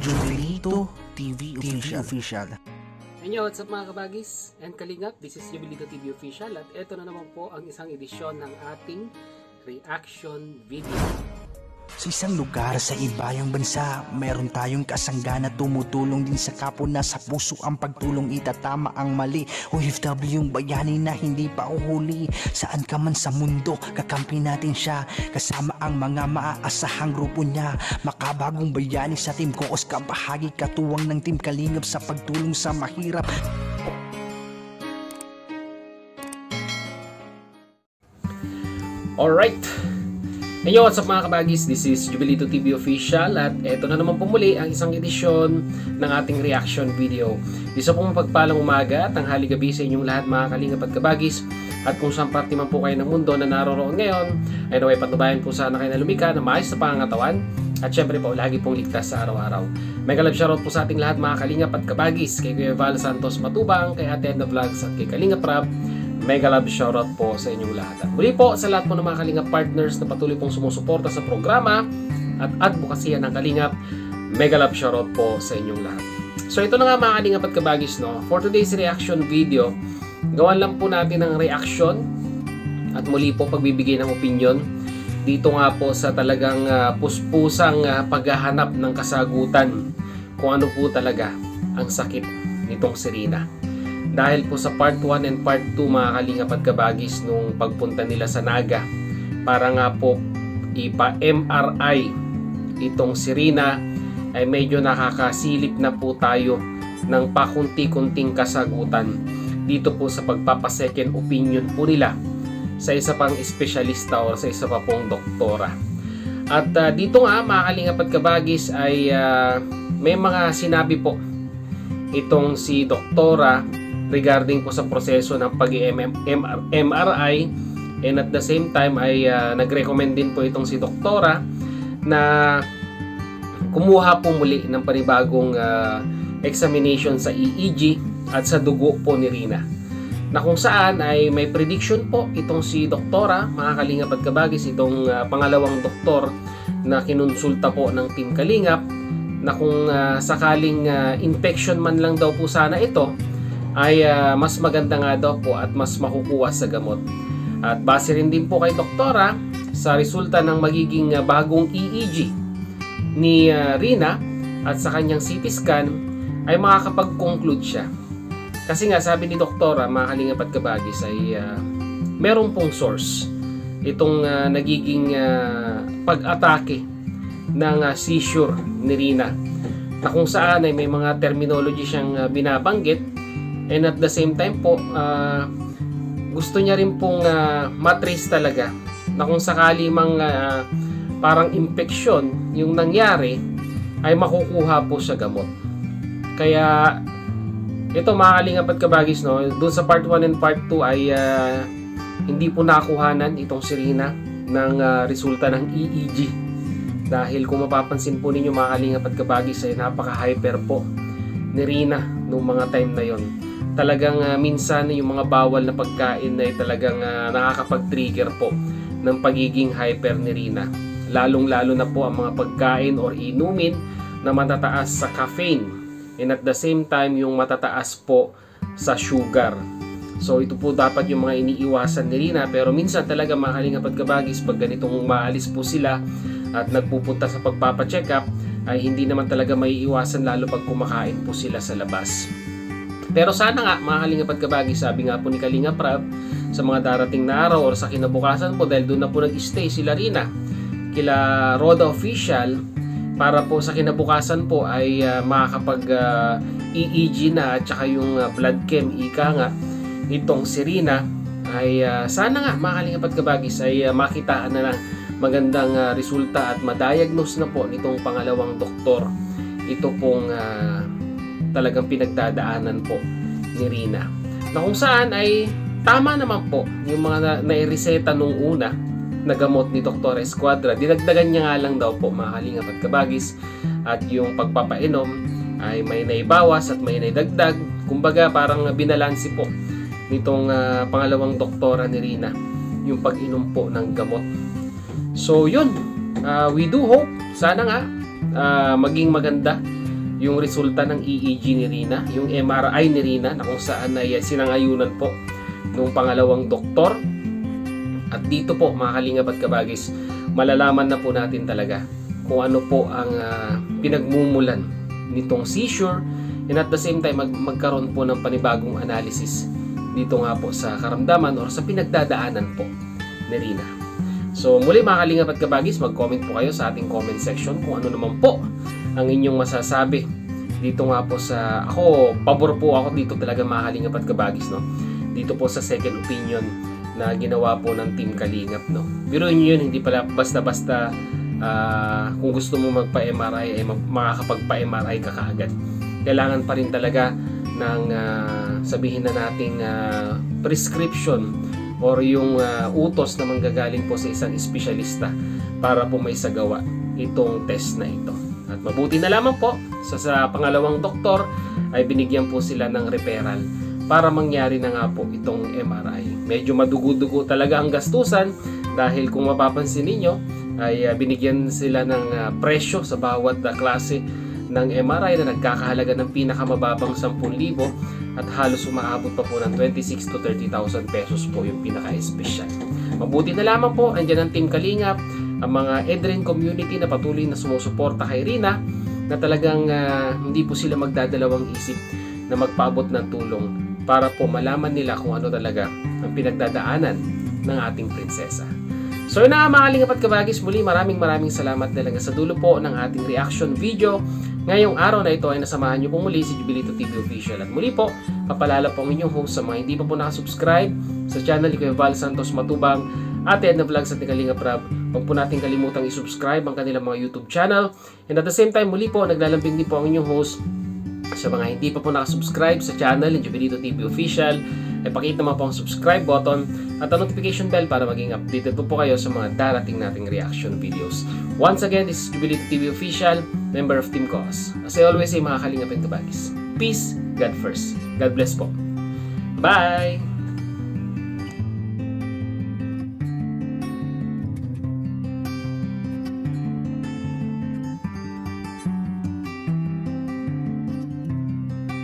Jubilito TV Official. Hey, what's up mga kabagis and kalingap? This is Jubilito TV Official at ito na naman po ang isang edisyon ng ating reaction video. Sa isang lugar sa ibayang bansa, meron tayong kasangga na tumutulong din sa kapwa na sa puso ang pagtulong itatama ang mali. OFW yung bayani na hindi pa uhuli. Saan ka man sa mundo, kakampi natin siya. Kasama ang mga maaasahang grupo niya. Makabagong bayani sa Team Koos, kabahagi katuwang ng Team Kalingap sa pagtulong sa mahirap. Alright! Hey, what's up mga kabagis? This is Jubilito TV Official at eto na naman po muli ang isang edisyon ng ating reaction video. Isa pong mapagpalang umaga at tanghali gabi sa inyong lahat mga kalingap at kabagis. At kung saan parte man po kayo ng mundo na naroroon ngayon, ay naway patnubayan po sana kayo na lumika na maayos sa pangangatawan. At syempre po, lagi pong ligtas sa araw-araw. Mega love shoutout po sa ating lahat mga kalingap at kabagis. Kay Kuya Val Santos Matubang, kay Ate Edna Vlogs at kay Kalingap Rab. Mega love shoutout po sa inyong lahat. At muli po sa lahat po ng mga Kalingap partners na patuloy pong sumusuporta sa programa at advokasya ng Kalingap. Mega love shoutout po sa inyong lahat. So ito na nga mga Kalingap at kabagis, no? For today's reaction video, gawan lang po natin ng reaction at muli po pagbibigay ng opinion dito nga po sa talagang puspusang paghahanap ng kasagutan kung ano po talaga ang sakit nitong si Rina. Dahil po sa part 1 and part 2 mga Kalingap at kabagis nung pagpunta nila sa Naga para nga po ipa-MRI itong si Rina, ay medyo nakakasilip na po tayo ng pakunti-kunting kasagutan dito po sa pagpapasecond opinion po nila sa isa pang espesyalista o sa isa pa pong doktora. At dito nga mga Kalingap at kabagis ay may mga sinabi po itong si doktora regarding po sa proseso ng pag-MRI, and at the same time ay nag-recommend din po itong si doktora na kumuha po muli ng panibagong examination sa EEG at sa dugo po ni Rina, na kung saan ay may prediction po itong si doktora mga Kalingap at kabagis, itong pangalawang doktor na kinonsulta po ng Team Kalingap, na kung sakaling infection man lang daw po sana ito, ay mas maganda nga daw po at mas makukuha sa gamot. At base rin din po kay doktora sa resulta ng magiging bagong EEG ni Rina at sa kanyang CT scan, ay makakapag-conclude siya. Kasi nga sabi ni doktora mga Kalingap at kabagis ay meron pong source itong nagiging pag-atake ng seizure ni Rina, na kung saan ay may mga terminology siyang binabanggit. And at the same time po, gusto niya rin pong matrace talaga na kung sakali mang parang infection yung nangyari, ay makukuha po sa gamot. Kaya ito mga Kalingap at kabagis, no, doon sa part 1 and part 2 ay hindi po nakuhanan itong si Rina ng resulta ng EEG. Dahil kung mapapansin po ninyo mga Kalingap at kabagis ay napaka-hyper po ni Rina noong mga time na yon. Talagang minsan yung mga bawal na pagkain ay talagang nakakapag-trigger po ng pagiging hyper ni Rina. Lalong-lalo na po ang mga pagkain or inumin na matataas sa caffeine, and at the same time yung matataas po sa sugar. So ito po dapat yung mga iniiwasan ni Rina, pero minsan talaga mga Kalingap at kabagis, pag ganitong maalis po sila at nagpupunta sa pagpapacheck up, ay hindi naman talaga maiiwasan, lalo pag kumakain po sila sa labas. Pero sana nga mga Kalingap at kabagis, sabi nga po ni Kalingap Rab, sa mga darating na araw or sa kinabukasan po, dahil doon na po nag-stay sila Rina kila Roda Official, para po sa kinabukasan po ay makakapag EEG na at saka yung blood chem ika nga itong si Rina, ay sana nga mga Kalingap at kabagis ay makitaan na lang magandang resulta at madiagnose na po nitong pangalawang doktor ito pong talagang pinagdadaanan po ni Rina, na kung saan ay tama naman po yung mga naireseta nung una na gamot ni Dr. Escuadra. Dinagdagan niya nga lang daw po mga Kalingap at kabagis, at yung pagpapainom ay may naibawas at may naidagdag. Kumbaga parang binalansi po nitong pangalawang doktora ni Rina yung pag-inom po ng gamot. So yun, we do hope sana nga maging maganda yung resulta ng EEG ni Rina, yung MRI ni Rina na kung saan ay sinangayunan po nung pangalawang doktor. At dito po mga kalingap at kabagis, malalaman na po natin talaga kung ano po ang pinagmumulan nitong seizure, and at the same time magkaroon po ng panibagong analysis dito nga po sa karamdaman or sa pinagdadaanan po ni Rina. So muli mga kalingap at kabagis, mag-comment po kayo sa ating comment section kung ano naman po ang inyong masasabi dito nga po sa, ako, pabor po ako dito talaga mga kalingap at kabagis, no? Dito po sa second opinion na ginawa po ng Team Kalingap, no? Pero yun, hindi pala basta-basta kung gusto mo magpa-MRI ay makakapagpa-MRI ka kaagad. Kailangan pa rin talaga ng sabihin na nating prescription or yung utos na manggagaling po sa isang espesyalista para po may sagawa itong test na ito. At mabuti na lamang po sa pangalawang doktor ay binigyan po sila ng referral para mangyari na nga po itong MRI. Medyo madugo-dugo talaga ang gastusan dahil kung mapapansin ninyo ay binigyan sila ng presyo sa bawat klase ng MRI na nagkakahalaga ng pinakamababang 10,000 at halos umaabot pa po ng 26 to 30,000 pesos po yung pinaka-espesyal. Mabuti na lamang po, andyan ang Team Kalingap, ang mga Edrin community na patuloy na sumusuporta kay Rina, na talagang hindi po sila magdadalawang isip na magpaabot ng tulong para po malaman nila kung ano talaga ang pinagdadaanan ng ating prinsesa. So yun na mga kalingap at kabagis, muli maraming salamat talaga sa dulo po ng ating reaction video. Ngayong araw na ito ay nasamahan niyo po muli si Jubilito TV Official. At muli po, papalala po ang inyong host sa mga hindi pa po nakasubscribe sa channel ni Kuya Val Santos Matubang, Ate Edna Vlogs at ni Kalingap Rab. Huwag po natin kalimutang isubscribe ang kanilang mga YouTube channel. And at the same time, muli po, naglalambing din po ang inyong host sa mga hindi pa po nakasubscribe sa channel ni Jubilito TV Official. Ay pakita naman po ang subscribe button at ang notification bell para maging updated po kayo sa mga darating nating reaction videos. Once again, this is Jubilito TV Official, member of Team Cause. As I always say mga kalingap and kabagis, peace, God first. God bless po. Bye!